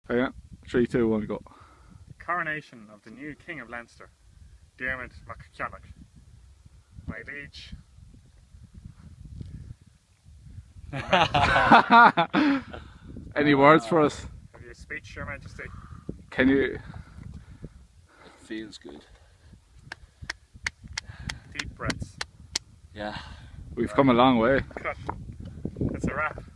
Oh yeah, 3, 2, 1, go. Coronation of the new King of Leinster, Diarmuid McKenna. My liege. Any words for us? Have you a speech, Your Majesty? Can you? It feels good. Deep breaths. Yeah. We've come a long way. Cut. It's a wrap.